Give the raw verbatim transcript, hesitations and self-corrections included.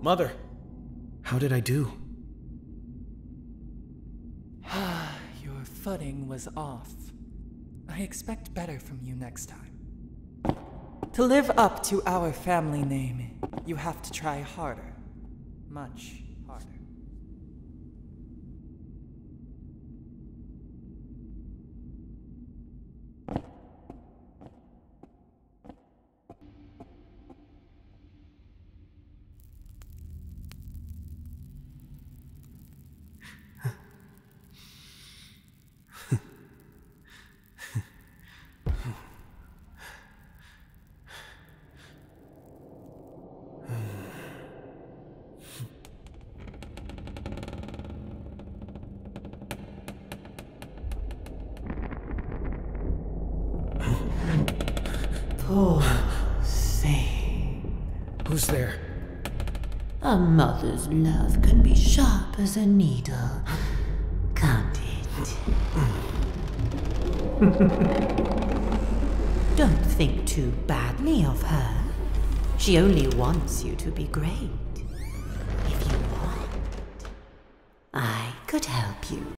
Mother, how did I do? Your footing was off. I expect better from you next time. To live up to our family name, you have to try harder. Much harder. Poor thing. Who's there? A mother's love can be sharp as a needle, can't it? Don't think too badly of her. She only wants you to be great. If you want, I could help you.